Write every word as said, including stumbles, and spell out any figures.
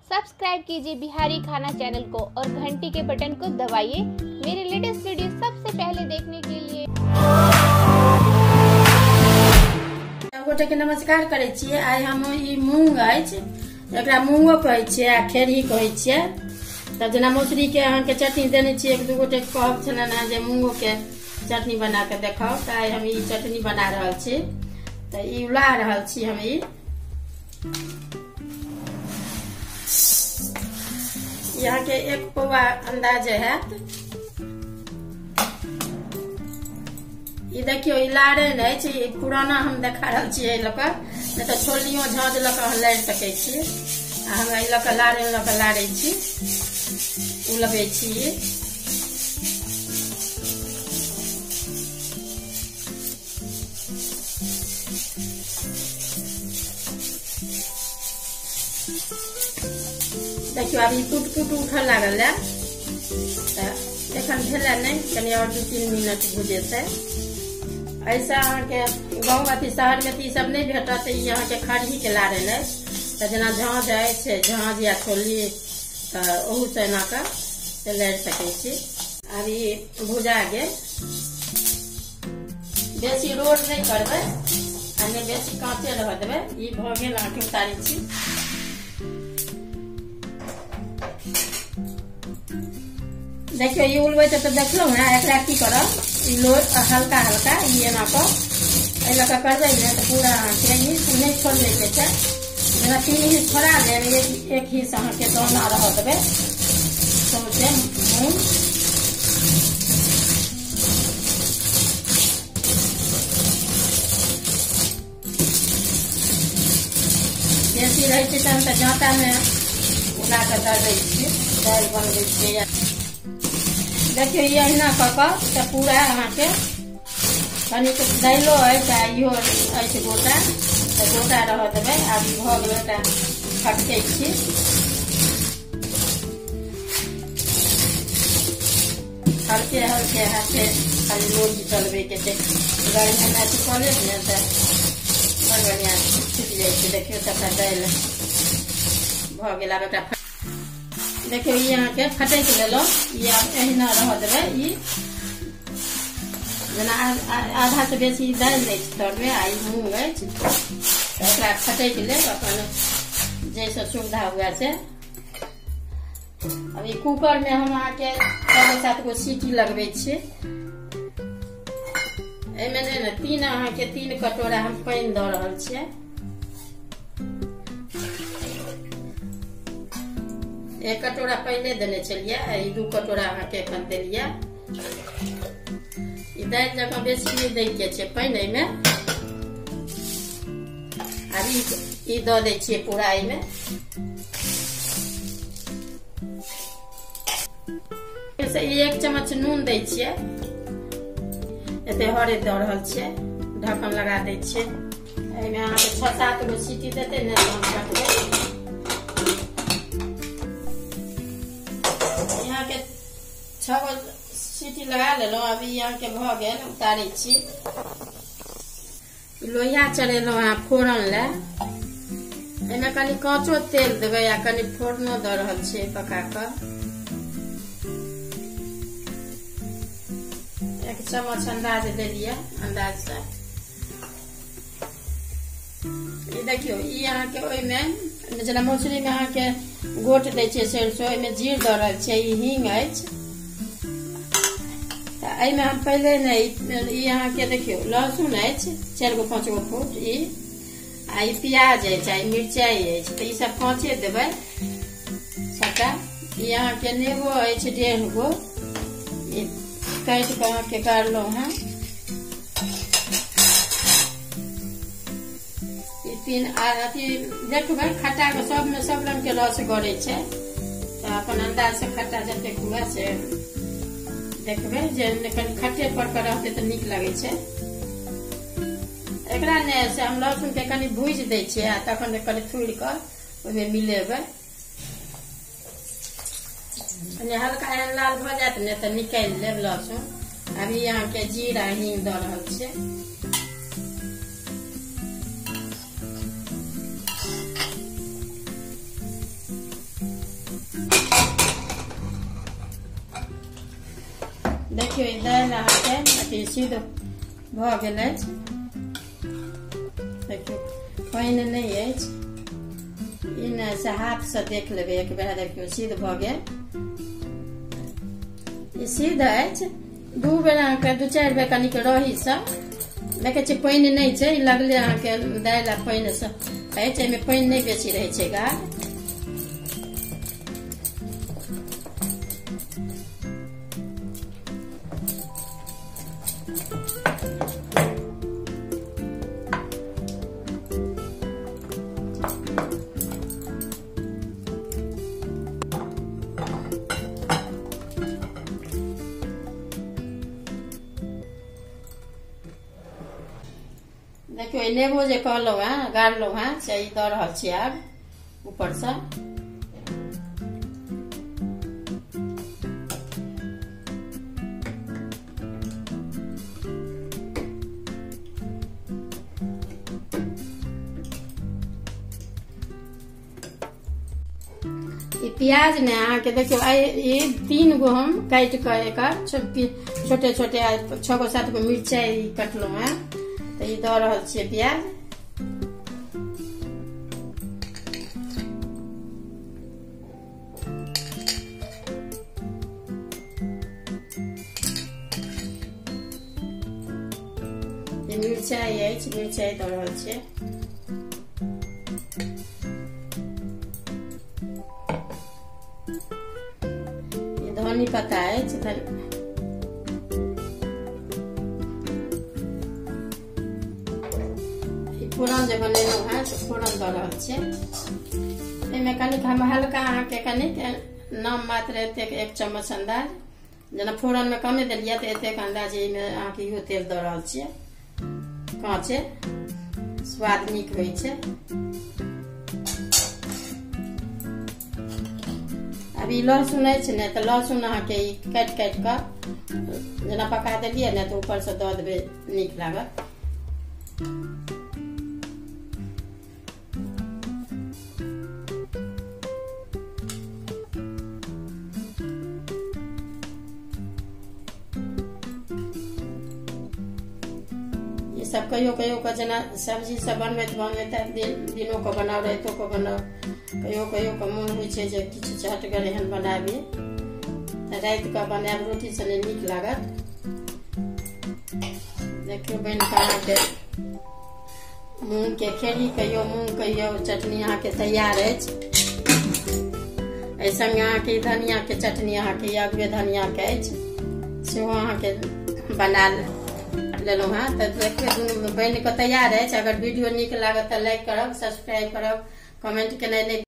Subscribe कीजिए बिहारी खाना channel को और घंटी के बटन को दबाइए मेरे लेटेस्ट वीडियो सबसे पहले देखने के लिए। गोटे के नमस्कार करे छिए। आइ हम ई मूंग अछि, एकरा मूंगो कहै छिए आ खेरही कहै छिए। तब जेना मौसरी के अहाँ के चटनी देने छिए, एक दू गोटे कहब छलन है जे मूंगो के चटनी बना के देखाओ, त आइ हम ई चटनी बना रहल छी। त ई उला रहल छी हम ई यहाँ के एक पौवा अंदाजे है। ई देखियो ई लारे नहीं छै, पुराना हम देखा रहल छियै लक, नहीं तो छोलियो झाँझ लक लारि सकै छी। आ हम ई लक लारे लक लारै छी, उलबै छी। देखियो अभी टूट टूट उठे लागल है, एखन भेले नहीं, कनी और दू तीन मिनट भुजे से। ऐसा अहाँ के गाँव अथी शहर में ई सब नहीं भेटत, यहाँ के खरही के लारे ले जना झाँझ है, झाँझ या छोली ओहू से एना के लारि सकै छी। अभी भुजा गेल, बेसी रोड नहीं करबे आ नहीं बेसी कांचे रह देबे। ई भ गेल, अहाँ के उतारी छी। देखियो ये उलबै तो देखलो है, एकरा की करब, ई लोड हल्का हल्का ई एना क ए लका करबै ने तो पूरा के ही नहीं छोड़ले के छै। जेना तीन ही छोड़ा देब, एक एक ही अहाँ के दाना रह देबै सौंसे मूंग। बेसी रहै छै तहन तऽ जाँता में उला के दऽ दै छियै, दालि बनबै छियै। देखियो ये अहिना कऽ कऽ पूरा अहाँ के कनी दाइलो अछि आ इहो अछि गोटा, तऽ गोटा रह देबै। आब भऽ गेलै तऽ फटकै छी। हल्के हल्के हाथे खाली लोही चलबे के छै, गर्मी में अथी कऽ लेब ने तऽ बड़ बढ़िआँ छुटि जाइ छै। देखियो सबटा दालि भऽ गेल। आब एकरा देखियो ये अहाँ के फटैक लेलो, ये आब एहिना रह देबै। ई जेना आधा से बेसी दालि दै छै तर में, आ ई मूंग अछि तऽ एकरा फटैक लेब अपन जैसे सुविधा हुए से। अब ई कुकर में हम अहाँ के छह सात गो सीटी लगबै छियै। एहिमे नहि ने तीन अहाँ के तीन कटोरा हम पानि दऽ रहल छियै। एक कटोरा पहले देने चलिए, ई दू कटोरा अहाँ के एखन देलिए। ई दालि जकाँ बेसी नहीं दै के छै पानि एहिमे। आब ई दऽ दै छियै पूरा एहिमे। से एक चम्मच नून दै छियै, एते हरैद दऽ रहल छियै, ढक्कन लगा दै छियै। एहिमे अहाँ के छह सात गो सीटी देतै ने तऽ हम काटबै। छह गो सीटी लगा लेलो, अभी यहाँ के भ गेल, उतारे छी। लोहिया चढ़ेलो है फोरन ले, एमे कनी कांचो तेल देबै आ कनी फोरनो दऽ रहल छियै पका कऽ। एक चम्मच अंदाज देलिए, अंदाज से। ई देखियो ई अहाँ के ओइमे जेना मौसरी में अहाँ के गोट दै छियै सरसो, ओइमे जीर दऽ रहल छियै। ई हींग अछि, एहिमे हम पहले नहीं यहाँ के देखियो लहसुन अछि चार गो पाँच गो फूट, ई आ ई प्याज अछि, आ मिरचाई अछि, तो ई सब कांचे देबै सबटा। ई यहाँ के नेबो अछि डेढ़ गो, ई काटि के अहाँ के गाड़लो है। ई तीन अथी देखबै खट्टा के सब में सब रंग के रस गड़े छै, तो अपन अंदाज से खट्टा जतेक हुए से देखबै। जे कनी खट्टे पर के रहते तो नीक लगे छै। एकरा ने से हम लहसुन के कनी भूज दै छियै, आ तखन कनी थोड़ के ओहिमे मिलेबै। हल्का एहन लाल भ जात ने तो निकालि लेब लहसुन। अभी यहाँ के जीरा हींग दऽ रहल छियै। देखियो ई दालि अहाँके अथी सिद्ध भऽ गेल अछि। देखियो पानि नहि अछि, ई नहि से हाथ से देख लेबै एक बेर। देखियो सिद्ध भऽ गेल, ई सिद्ध अछि। दू बेर अहाँके दू चारि बेर कनिक रही से देखै छियै पानि नहि छै, ई लगले अहाँके दालि आ पानि से अछि। एहिमे पानि नहि बेसी रहै छै गाढ़। देखियो ई नेबो जे कहलहुँ हेँ गाड़लहुँ हेँ से ई दऽ रहल छी आब ऊपर से। ई प्याज ने अहाँके देखियो ई तीन गो हम काटि कऽ एकर छोटे छोटे छः गो सात गो मिरचाई कटलहुँ हेँ, तो ये दऽ रहल छियै प्याज। ये मिरचाई अछि, मिरचाई दऽ रहल छियै। ये धनी पत्ता अछि, धनी फोरन जे बनेलहुँ हेँ से फोरन दऽ रहल छियै। एहिमे कनिक हम हल्का अहाँके कनिक नाम मात्र एतेक एक चम्मच अंदाज, जेना फोरनमे कमे देलियै तऽ एतेक अंदाज एहिमे अहाँके इहो तेल दऽ रहल छियै। काँचे स्वाद नीक होइ छै। अब ई लहसुन अछि ने तऽ लहसुन अहाँके ई काटि काटि कऽ जेना पका देलियै ने तऽ ऊपर से दऽ देबै, नीक लागत। ये सब कहियो कहियो के जेना सब्जी सब बनबैत बनबैत दिन दिनों को बनाओ राइतो को बनाओ, कहियो कहियो के मोन होइ छै जे किछु चहटगर एहन बनाबी तऽ रात के बनाएब रोटी से नीक लागत। देखियो बनि कऽ अहाँके मूंग के खेड़ी कहियो मूंग कहियो चटनी अहाँके तैयार अछि। एहि संगे अहाँके धनिया के चटनी अहाँके अगबे धनिया के अछि सेहो अहाँके बना लेलहुँ हेँ। तऽ देखियौ दुनू बनि कऽ तैयार अछि। अगर वीडियो नीक लागत तऽ लाइक करब, सब्सक्राइब करब, कमेंट केनाइ नहि